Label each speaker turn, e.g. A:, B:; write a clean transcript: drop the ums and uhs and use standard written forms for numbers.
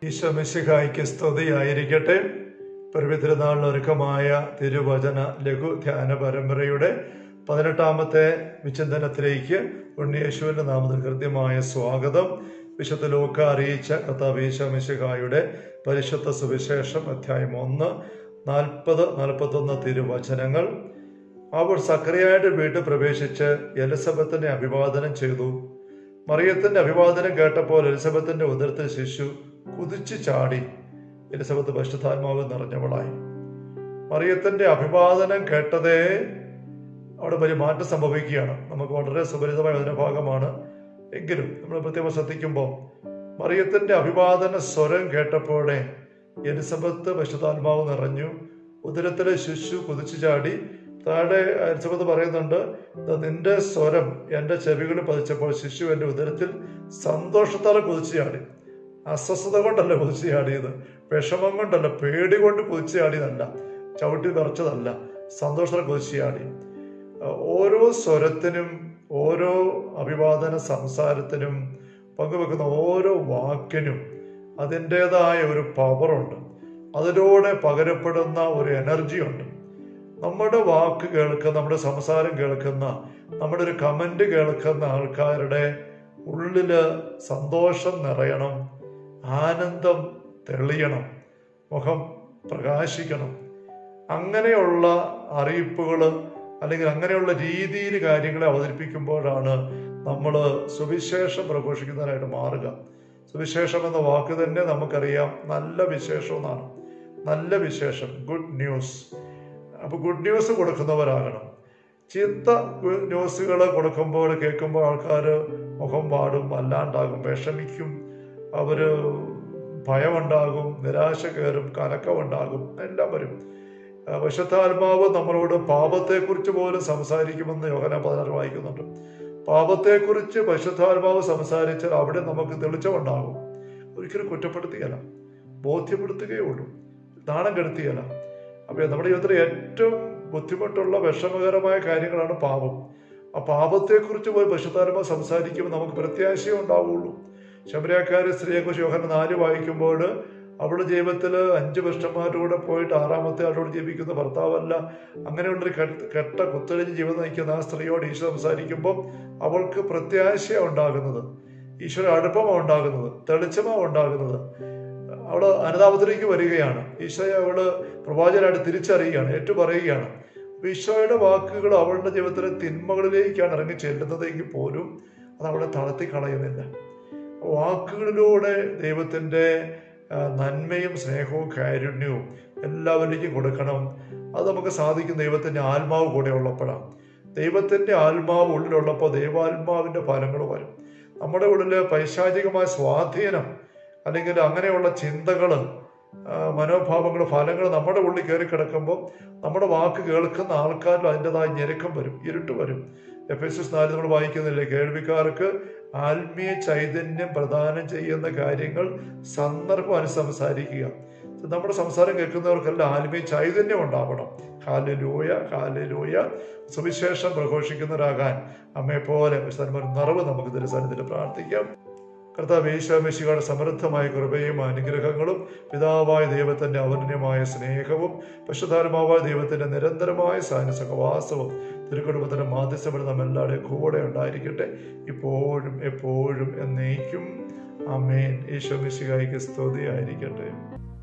A: ഈശോ മിശിഹായ്ക്ക് സ്തുതിയായിരിക്കട്ടെ. പരമതിരുനാളിനൊരുക്കമായ തിരുവചന ലഘു ധ്യാന പരമ്പരയുടെ 18ാമത്തെ വിചിന്തനത്തിലേക്ക് ഉണ്ണിയേശുവിന്റെ നാമത്തിൽ കൃത്യമായ സ്വാഗതം. വിശുദ്ധ ലൂക്ക അറിയിച്ച കർത്താവ് ഈശോ മിശിഹായുടെ പരിശുദ്ധ സുവിശേഷം അധ്യായം 1, 40-41 തിരുവചനങ്ങൾ. അവർ സക്കറിയായുടെ വീട്ടിൽ പ്രവേശിച്ച് എലിസബത്തിനെ അഭിവാദനം ചെയ്തു. മറിയത്തിന്റെ അഭിവാദനം കേട്ടപ്പോൾ എലിസബത്തിന്റെ ഉദരത്തിൽ ശിശു കുതിച്ചു ചാടി. എലിസബത്ത് പരിശുദ്ധാത്മാവ് നിറഞ്ഞവളായി. മറിയത്തിന്റെ അഭിവാദനം കേട്ടതേ അവിടെ വലിയ മാറ്റം സംഭവിക്കുകയാണ്. നമുക്ക് വളരെ സുപരിചിതമായ അതിന്റെ ഭാഗമാണ്. എങ്കിലും നമ്മൾ പ്രത്യേകം ശ്രദ്ധിക്കുമ്പോൾ മറിയത്തിന്റെ അഭിവാദന സ്വരം കേട്ടപ്പോഴേ എലിസബത്ത് പരിശുദ്ധാത്മാവ് നിറഞ്ഞു. ഉദരത്തിലെ ശിശു കുതിച്ചു ചാടി. താഴെ എലിസബത്ത് പറയുന്നുണ്ട്, നിന്റെ സ്വരം എൻ്റെ ചെവികളിൽ പതിച്ചപ്പോൾ ശിശു എൻ്റെ ഉദരത്തിൽ സന്തോഷത്താലെ കുതിച്ചു ചാടി. അസ്വസ്ഥത കൊണ്ടല്ല കുതിച്ചു ചാടിയത്, വിഷമം കൊണ്ടല്ല, പേടി കൊണ്ട് കുതിച്ചു ചാടിയതല്ല, ചവിട്ടി വിറച്ചതല്ല, സന്തോഷത്തോടെ കുതിച്ചു ചാടി. ഓരോ സ്വരത്തിനും ഓരോ അഭിവാദന സംസാരത്തിനും പങ്കുവെക്കുന്ന ഓരോ വാക്കിനും അതിൻ്റെതായ ഒരു പവറുണ്ട്. അതിലൂടെ പകരപ്പെടുന്ന ഒരു എനർജിയുണ്ട്. നമ്മുടെ വാക്ക് കേൾക്കുന്ന, നമ്മുടെ സംസാരം കേൾക്കുന്ന, നമ്മുടെ ഒരു കമന്റ് കേൾക്കുന്ന ആൾക്കാരുടെ ഉള്ളില് സന്തോഷം നിറയണം, ആനന്ദം തെളിയണം, മുഖം പ്രകാശിക്കണം. അങ്ങനെയുള്ള അറിയിപ്പുകൾ അല്ലെങ്കിൽ അങ്ങനെയുള്ള രീതിയിൽ കാര്യങ്ങളെ അവതരിപ്പിക്കുമ്പോഴാണ് നമ്മൾ സുവിശേഷം പ്രഘോഷിക്കുന്നതിനായിട്ട് മാറുക. സുവിശേഷം എന്ന വാക്ക് തന്നെ നമുക്കറിയാം നല്ല വിശേഷം എന്നാണ്. നല്ല വിശേഷം, ഗുഡ് ന്യൂസ്. അപ്പൊ ഗുഡ് ന്യൂസ് കൊടുക്കുന്നവരാകണം. ചീത്ത ന്യൂസുകൾ കൊടുക്കുമ്പോൾ കേൾക്കുമ്പോൾ ആൾക്കാർ മുഖം പാടും, അല്ലാണ്ടാകും, വിഷമിക്കും, അവര് ഭയമുണ്ടാകും, നിരാശ കയറും, കലക്കമുണ്ടാകും, എല്ലാം വരും. പരിശുദ്ധാത്മാവ് നമ്മളോട് പാപത്തെക്കുറിച്ച് പോലും സംസാരിക്കുമെന്ന് യോഹന്നാൻ 16 വായിക്കുന്നുണ്ട്. പാപത്തെക്കുറിച്ച് പരിശുദ്ധാത്മാവ് സംസാരിച്ചാൽ അവിടെ നമുക്ക് തെളിച്ചമുണ്ടാകും. ഒരിക്കലും കുറ്റപ്പെടുത്തുകയല്ല, ബോധ്യപ്പെടുത്തുകയേ ഉള്ളൂ, നാണം കെടുത്തുകയല്ല. അപ്പൊ നമ്മുടെ ജീവിതത്തിൽ ഏറ്റവും ബുദ്ധിമുട്ടുള്ള വിഷമകരമായ കാര്യങ്ങളാണ് പാപം. ആ പാപത്തെക്കുറിച്ച് പോയി പരിശുദ്ധാത്മാവ് സംസാരിക്കുമ്പോൾ നമുക്ക് പ്രത്യാശയും ഉണ്ടാവുള്ളൂ. ശമരിയാക്കാരി സ്ത്രീയെക്കുറിച്ച് യോഹന്നാൻ 4 വായിക്കുമ്പോൾ അവളുടെ ജീവിതത്തിൽ 5 പുരുഷന്മാരുടെ കൂടെ പോയിട്ട് 6ാമത്തെ ആളോട് ജീവിക്കുന്ന ഭർത്താവല്ല, അങ്ങനെയുള്ളൊരു കെട്ട കുത്തഴിഞ്ഞ് ജീവിതം നയിക്കുന്ന ആ സ്ത്രീയോട് ഈശോ സംസാരിക്കുമ്പോൾ അവൾക്ക് പ്രത്യാശയാണ് ഉണ്ടാകുന്നത്, ഈശ്വര അടുപ്പമാണ് ഉണ്ടാകുന്നത്, തെളിച്ചമാണ് ഉണ്ടാകുന്നത്. അവള് അനുതാപത്തിലേക്ക് വരികയാണ്. ഈശോയെ അവള് പ്രവാചകനായിട്ട് തിരിച്ചറിയുകയാണ്, ഏറ്റുപറയുകയാണ്. ഈശോയുടെ വാക്കുകൾ അവളുടെ ജീവിതത്തിലെ തിന്മകളിലേക്കാണ് ഇറങ്ങി ചെല്ലുന്നതെങ്കിൽ പോലും അത് അവളെ തളർത്തി കളയുന്നില്ല. വാക്കുകളിലൂടെ ദൈവത്തിൻ്റെ നന്മയും സ്നേഹവും കാരുണ്യവും എല്ലാവരിലേക്കും കൊടുക്കണം. അത് നമുക്ക് സാധിക്കും ദൈവത്തിൻ്റെ ആത്മാവ് കൂടെ ഉള്ളപ്പോഴാണ്. ദൈവത്തിൻ്റെ ആത്മാവ് ഉള്ളിലുള്ളപ്പോൾ ദൈവാത്മാവിൻ്റെ ഫലങ്ങൾ വരും. നമ്മുടെ ഉള്ളിൽ പൈശാചികമായ സ്വാധീനം അല്ലെങ്കിൽ അങ്ങനെയുള്ള ചിന്തകൾ, മനോഭാവങ്ങൾ, ഫലങ്ങൾ നമ്മുടെ ഉള്ളിൽ കയറി കിടക്കുമ്പോൾ നമ്മുടെ വാക്ക് കേൾക്കുന്ന ആൾക്കാരിൽ അതിൻ്റെതായ ഞെരുക്കം വരും, ഇരുട്ട് വരും. എഫെസ്യസ് 4 നമ്മൾ വായിക്കുന്നില്ലേ, കേൾവിക്കാർക്ക് ആത്മീയ ചൈതന്യം പ്രദാനം ചെയ്യുന്ന കാര്യങ്ങൾ സന്ദർഭം സംസാരിക്കുക. നമ്മുടെ സംസാരം കേൾക്കുന്നവർക്കെല്ലാം ആത്മീയ ചൈതന്യം ഉണ്ടാവണം. ഹല്ലേലൂയ, ഹല്ലേലൂയ. സുവിശേഷം പ്രഘോഷിക്കുന്നവരാകാൻ അമ്മയെ പോലെ നിറവ് നമുക്ക് തിരുസന്നിധിയിൽ പ്രാർത്ഥിക്കാം. കർത്താവ് ഈശോ മിശിഹായുടെ സമൃദ്ധമായ കൃപയും അനുഗ്രഹങ്ങളും പിതാവായ ദൈവത്തിന്റെ അവർണ്യമായ സ്നേഹവും പരിശുദ്ധാത്മാവായ ദൈവത്തിന്റെ നിരന്തരമായ സഹവാസവും തിരുക്കുടുംബത്തിന്റെ മാധ്യസ്ഥപ്പെടുന്ന നമ്മെല്ലാവരുടെയും കൂടെ ഉണ്ടായിരിക്കട്ടെ, ഇപ്പോഴും എപ്പോഴും എന്നേക്കും. ആമേൻ. ഈശോ മിശിഹായ്ക്ക് സ്തുതിയായിരിക്കട്ടെ.